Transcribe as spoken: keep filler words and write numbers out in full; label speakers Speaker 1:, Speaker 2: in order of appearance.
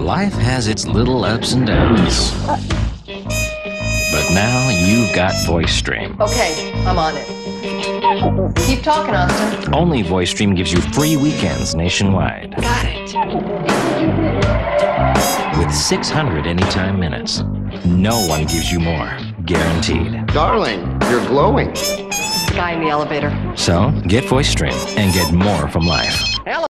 Speaker 1: Life has its little ups and downs. But now you've got VoiceStream.
Speaker 2: Okay, I'm on it. Keep talking, Austin.
Speaker 1: Only VoiceStream gives you free weekends nationwide.
Speaker 2: Got it.
Speaker 1: With six hundred anytime minutes. No one gives you more. Guaranteed.
Speaker 3: Darling, you're glowing.
Speaker 2: Guy in the elevator.
Speaker 1: So, get VoiceStream and get more from life.